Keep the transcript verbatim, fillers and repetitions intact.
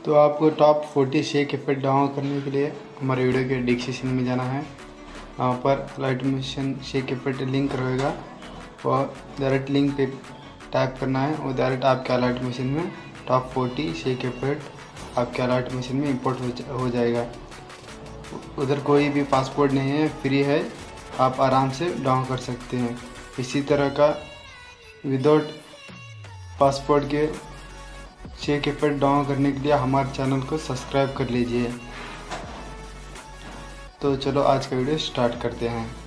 तो आपको top forty shake effect download करने के लिए हमारे वीडियो के डिस्क्रिप्शन में जाना है। वहाँ पर अलाइटमोशन शेक इफेक्ट लिंक रहेगा और डायरेक्ट लिंक पे टाइप करना है और डायरेक्ट आपके अलाइटमोशन में टॉप फोर्टी शेक इफेक्ट आपके अलाइटमोशन में इंपोर्ट हो जाएगा। उधर कोई भी पासपोर्ट नहीं है, फ्री है, आप आराम से डाउनलोड कर सकते हैं। इसी तरह का विदाउट पासपोर्ट के शेक इफेक्ट डाउनलोड करने के लिए हमारे चैनल को सब्सक्राइब कर लीजिए। तो चलो आज का वीडियो स्टार्ट करते हैं।